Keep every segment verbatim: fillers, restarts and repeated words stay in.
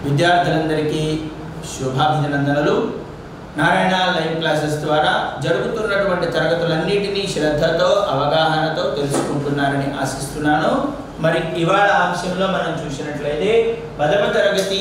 విద్యార్థులందరికీ శుభాభినందనలు. Narayana live classes ద్వారా జరుగుతున్నటువంటి తరగతులన్నిటినీ శ్రద్ధతో అవగాహనతో తెలుసుకుంటున్నారని ఆశిస్తున్నాను. మరి ఇవాళ అంశంలో మనం చూసినట్లయితే పదవ తరగతి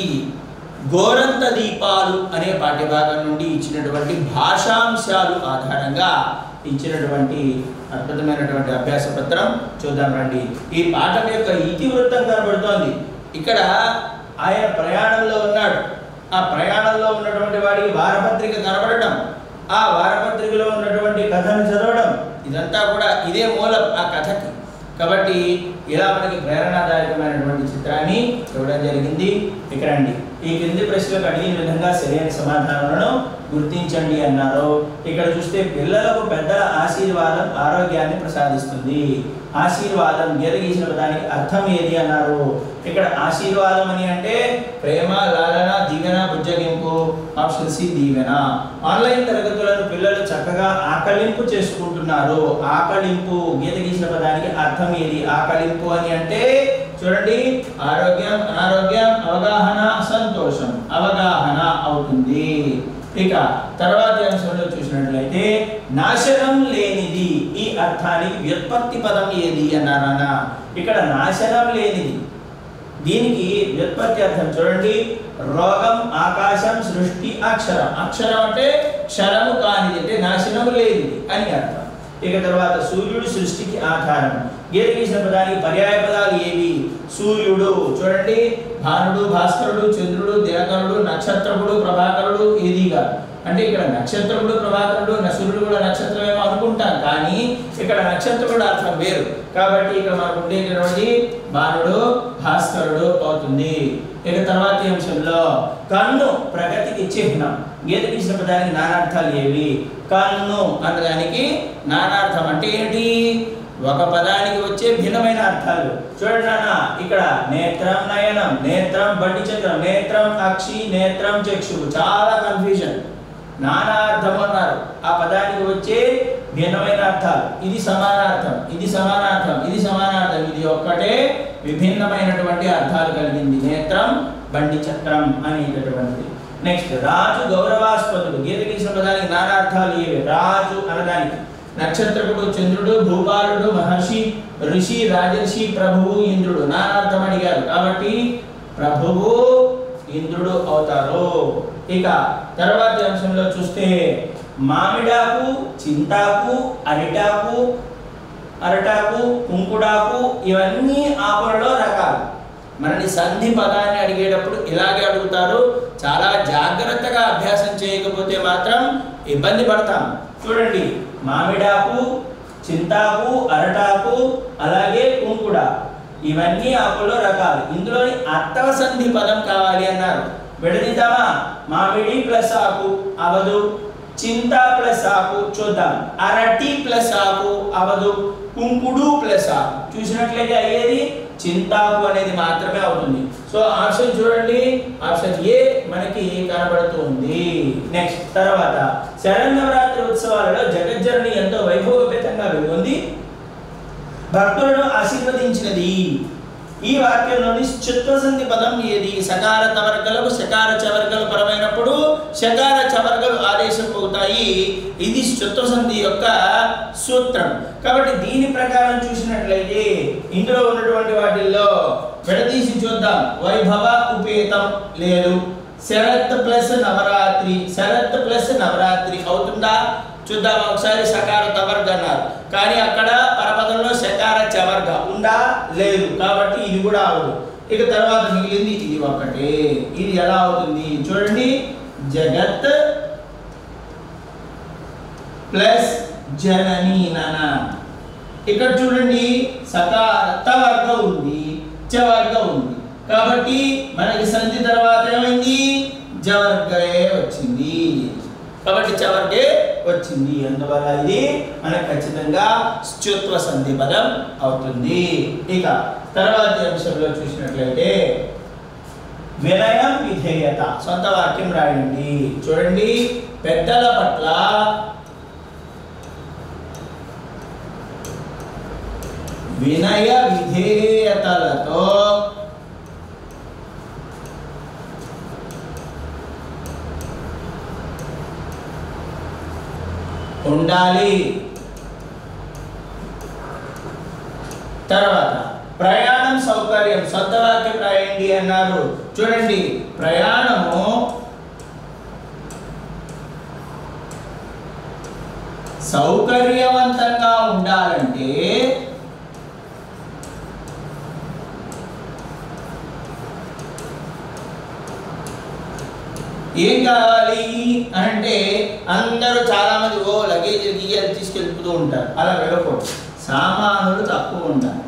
గోరంత దీపాలు అనే పాఠ్యభాగం నుండి ఇచ్చినటువంటి భాషాంశాలు ఆధారంగా ఇచ్చినటువంటి అద్భుతమైనటువంటి అభ్యాస పత్రం చూద్దాం రండి. ఈ పాఠం యొక్క ఇతివృత్తం కనబడుతోంది. ఇక్కడ ఆయన ప్రయాణంలో ఉన్నాడు. ఆ ప్రయాణంలో ఉన్నటువంటి వాడికి వారపత్రిక కనబడటం, ఆ వారపత్రికలో ఉన్నటువంటి కథను చదవడం, ఇదంతా కూడా ఇదే మూలం ఆ కథకి. కాబట్టి ఇలా మనకి ప్రేరణాదాయకమైనటువంటి చిత్రాన్ని ఇవ్వడం జరిగింది. ఇక్కడ అండి ఈ కింది ప్రశ్నలకు అడిగిన విధంగా సరైన సమాధానాలను గుర్తించండి అన్నారు. ఇక్కడ చూస్తే పిల్లలకు పెద్దల ఆశీర్వాదం ఆరోగ్యాన్ని ప్రసాదిస్తుంది. ఆశీర్వాదం గీత గీసిన పదానికి అర్థం ఏది అన్నారు. ఇక్కడ ఆశీర్వాదం అని అంటే ప్రేమ, లాలన, దీవెన, బుజ్జగింపు. ఆప్షన్ సి దీవెన. ఆన్లైన్ తరగతులను పిల్లలు చక్కగా ఆకలింపు చేసుకుంటున్నారు. ఆకలింపు గీత గీసిన పదానికి అర్థం ఏది. ఆకలింపు అని అంటే చూడండి, ఆరోగ్యం, అనారోగ్యం, అవగాహన, సంతోషం. అవగాహన అవుతుంది. ఇక తర్వాతి అంశంలో చూసినట్లయితే నాశనం లేనిది ఈ అర్థానికి వ్యుత్పత్తి పదం ఏది అన్నారన్న. ఇక్కడ నాశనం లేనిది దీనికి వ్యుత్పత్తి అర్థం చూడండి, రోగం, ఆకాశం, సృష్టి, అక్షరం. అక్షరం అంటే క్షరము కానిది, అంటే నాశనము లేనిది అని అర్థం. ఇక తర్వాత సూర్యుడు సృష్టికి ఆధారం. గీత గీసిన పదానికి పర్యాయ పదాలు ఏవి. సూర్యుడు చూడండి, భానుడు, భాస్కరుడు, చంద్రుడు, దినకరుడు, నక్షత్రకుడు, ప్రభాకరుడు. ఏదిగా అంటే ఇక్కడ నక్షత్రకుడు, ప్రభాకరుడు, సూర్యుడు కూడా నక్షత్రమేమో అనుకుంటాం, కానీ ఇక్కడ నక్షత్రకుడు అర్థం వేరు. కాబట్టి ఇక్కడ మనకు ఉండేటటువంటి భానుడు, భాస్కరుడు అవుతుంది. ఇక తర్వాతి అంశంలో కన్ను ప్రగతికి చిహ్నం. గీత గీసిన పదానికి నానార్థాలు ఏవి. కన్ను అన్నదానికి నానార్థం అంటే ఏంటి, ఒక పదానికి వచ్చే భిన్నమైన అర్థాలు. చూడండి నాన్న, ఇక్కడ నేత్రం, నయనం, నేత్రం, బండి చక్రం, నేత్రం, అక్షి, నేత్రం, చక్షు. చాలా కన్ఫ్యూజన్. నానార్థం అన్నారు. ఆ పదానికి వచ్చే భిన్నమైన అర్థాలు. ఇది సమానార్థం, ఇది సమానార్థం, ఇది సమానార్థం. ఇది ఒక్కటే విభిన్నమైనటువంటి అర్థాలు కలిగింది. నేత్రం, బండి చక్రం అనేటటువంటిది. నెక్స్ట్ రాజు గౌరవాస్పదుడు. గీత గీసిన పదానికి నానార్థాలు ఏవి. రాజు అనడానికి నక్షత్రకుడు, చంద్రుడు, భూపాలుడు, మహర్షి, ఋషి, రాజర్షి, ప్రభువు, ఇంద్రుడు. నానార్థం అడిగారు కాబట్టి ప్రభువు, ఇంద్రుడు అవుతారు. ఇక తర్వాతి అంశంలో చూస్తే మామిడాకు, చింతాకు, అరిటాకు, అరటాకు, కుంకుడాకు ఇవన్నీ ఆకులలో రకాలు. మనని సంధి పదాన్ని అడిగేటప్పుడు ఇలాగే అడుగుతారు. చాలా జాగ్రత్తగా అభ్యాసం చేయకపోతే మాత్రం ఇబ్బంది పడతాం. చూడండి, మామిడాకు, చింతాకు, అరటాకు, అలాగే కుంకుడ ఇవన్నీ ఆకుల్లో రకాలు. ఇందులోని అత్తవ సంధి పదం కావాలి అన్నారు. విడదీద్దామా. మామిడి ప్లస్ ఆకు అవదు, చింత ప్లస్ ఆకు చూద్దాం. అరటి ప్లస్ ఆకు అవదు, కుంకుడు ప్లస్ ఆకు. చూసినట్లయితే అయ్యేది చింతాకు అనేది మాత్రమే అవుతుంది. సో ఆప్షన్ చూడండి, ఆప్షన్ ఏ మనకి కనబడుతుంది. నెక్స్ట్ తర్వాత శరన్నవరాత్రి ఉత్సవాలలో జగజ్జనని ఎంతో వైభవపేతంగా వెలుగొంది, భక్తులను ఆశీర్వదించినది. ఈ వాక్యంలోని చుత్వసంధి పదం ఏది. సకార తవర్గలకు శకార చవర్గలు పరమైనప్పుడు శకార చవర్గలు ఆదేశం అవుతాయి. ఇది చుత్వసంధి యొక్క సూత్రం. కాబట్టి దీని ప్రకారం చూసినట్లయితే ఇందులో ఉన్నటువంటి వాటిల్లో విడదీసి చూద్దాం. వైభవ ఉపేతం లేదు. శరత్ ప్లస్ నవరాత్రి, శరత్ ప్లస్ నవరాత్రి అవుతుందా చూద్దాం ఒకసారి. సకార తవర్గ అన్నారు, కానీ అక్కడ పరపదంలో శకార చవర్గ ఉందా లేదు. కాబట్టి ఇది కూడా అవదు. ఇక తర్వాత మిగిలింది ఇది ఒకటే. ఇది ఎలా అవుతుంది చూడండి, జగత్ ప్లస్ జనని నాన్న. ఇక్కడ చూడండి, సకార తవర్గ ఉంది, చవర్గ ఉంది. కాబట్టి మనకి సంధి తర్వాత ఏమైంది, జవర్గే వచ్చింది. కాబట్టి చవర్గే వచ్చింది. అందువల్ల ఇది మనకు ఖచ్చితంగా స్తుత్వ సంధి పదం అవుతుంది. ఇక తర్వాతి అంశంలో చూసినట్లయితే వినయం, విధేయత. సొంత వాక్యం రాయండి. చూడండి, పెద్దల పట్ల వినయ విధేయతలతో ఉండాలి. తర్వాత ప్రయాణం సౌకర్యం, సొంత వాక్యం రాయండి అన్నారు. చూడండి, ప్రయాణము సౌకర్యవంతంగా ఉండాలంటే ఏం కావాలి అంటే, అందరూ చాలా మంది ఓ లగేజ్ గీయాలు తీసుకెళ్తూ ఉంటారు, అలా వెళ్ళకూడదు. సామానులు తక్కువ ఉండాలి.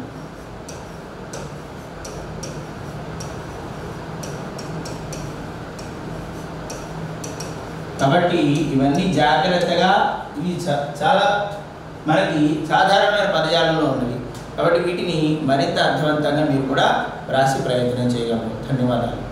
కాబట్టి ఇవన్నీ జాగ్రత్తగా, ఇవి చాలా మనకి సాధారణమైన పదజాలంలో ఉన్నవి. కాబట్టి వీటిని మరింత అర్థవంతంగా మీరు కూడా రాసి ప్రయత్నం చేయగలరు. ధన్యవాదాలు.